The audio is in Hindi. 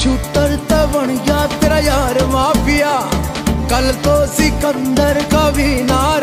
शूटर तो बन गया तेरा यार माफिया, कल तो सिकंदर का भी ना